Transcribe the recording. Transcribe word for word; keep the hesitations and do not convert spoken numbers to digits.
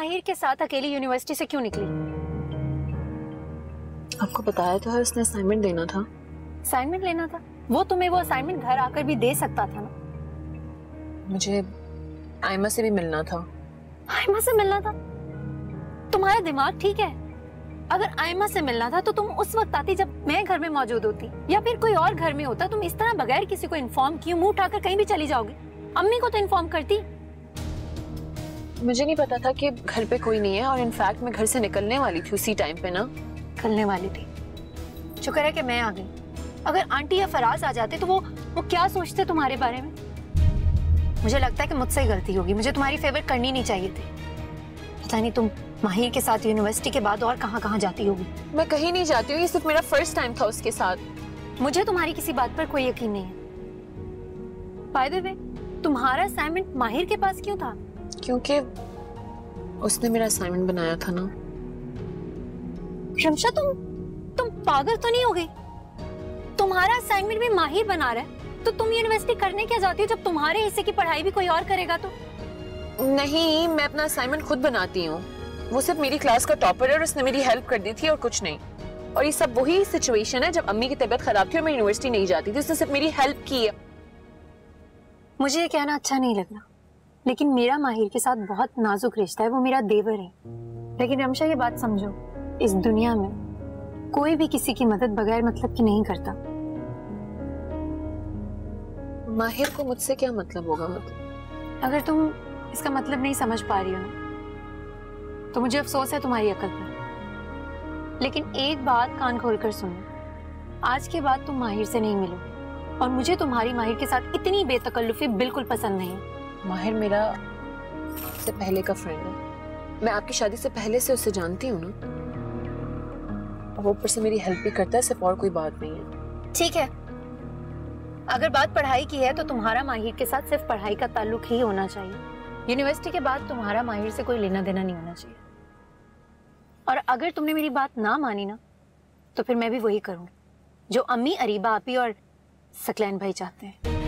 माहिर के साथ अकेली यूनिवर्सिटी से क्यों निकली? आपको बताया तो है, उसने असाइनमेंट देना था। असाइनमेंट लेना था? वो तुम्हें वो असाइनमेंट घर आकर भी दे सकता था ना। मुझे आयमा से भी मिलना था। आयमा से मिलना था? तुम्हारा दिमाग ठीक है? अगर आयमा से मिलना था तो तुम उस वक्त आती जब मैं घर में मौजूद होती, या फिर कोई और घर में होता। तुम इस तरह बगैर किसी को इन्फॉर्म किए मुंह उठाकर कहीं भी चली जाओगी। अम्मी को तो इन्फॉर्म करती। मुझे नहीं पता था कि घर पे कोई नहीं है, और इनफैक्ट मैं घर से निकलने वाली थी उसी टाइम पे ना। निकलने वाली थी? शुक्र है कि मैं आ गई। अगर आंटी या फराज आ जाते तो वो वो क्या सोचते तुम्हारे बारे में? मुझे लगता है कि मुझसे ही गलती होगी। मुझे तुम्हारी फेवर करनी नहीं चाहिए थी। पता नहीं तुम माहिर के साथ यूनिवर्सिटी के बाद और कहाँ कहाँ जाती होगी। मैं कहीं नहीं जाती हूँ, ये सिर्फ मेरा फर्स्ट टाइम था उसके साथ। मुझे तुम्हारी किसी बात पर कोई यकीन नहीं है। बाय द वे, तुम्हारा असाइनमेंट माहिर के पास क्यों था? क्योंकि उसने मेरा असाइनमेंट बनाया था ना। रमशा, तुम तुम पागल तो नहीं हो गई? तुम्हारा असाइनमेंट भी माहिर बना रहा है तो तुम यूनिवर्सिटी करने क्या जाती हो जब तुम्हारे हिस्से की पढ़ाई भी कोई और करेगा तो? नहीं, मैं अपना असाइनमेंट खुद बनाती हूँ। वो सिर्फ मेरी क्लास का टॉपर है और उसने मेरी हेल्प कर दी थी और कुछ नहीं। और ये सब वही सिचुएशन है जब अम्मी की तबीयत खराब थी और मैं यूनिवर्सिटी नहीं जाती थी, उसने सिर्फ मेरी हेल्प की है। मुझे ये कहना अच्छा नहीं लग रहा, लेकिन मेरा माहिर के साथ बहुत नाजुक रिश्ता है। वो मेरा देवर है। लेकिन रमशा, ये बात समझो, इस दुनिया में कोई भी किसी की मदद बगैर मतलब की नहीं करता। माहिर को मुझसे क्या मतलब होगा? मतलब अगर तुम इसका मतलब नहीं समझ पा रही हो ना, तो मुझे अफसोस है तुम्हारी अकल पर। लेकिन एक बात कान खोलकर सुनो, आज के बाद तुम माहिर से नहीं मिलो, और मुझे तुम्हारी माहिर के साथ इतनी बेतकल्लुफी बिल्कुल पसंद नहीं है। माहिर मेरा से पहले का फ्रेंड है। मैं आपकी शादी से पहले से उसे जानती हूँ ना, और वो ऊपर से मेरी हेल्प भी करता है, सिर्फ और कोई बात नहीं है। ठीक है, अगर बात पढ़ाई की है तो तुम्हारा माहिर के साथ सिर्फ पढ़ाई का ताल्लुक ही होना चाहिए। यूनिवर्सिटी के बाद तुम्हारा माहिर से कोई लेना देना नहीं होना चाहिए। और अगर तुमने मेरी बात ना मानी ना, तो फिर मैं भी वही करूंगी जो अम्मी, अरीबा आपी और सकलैन भाई चाहते हैं।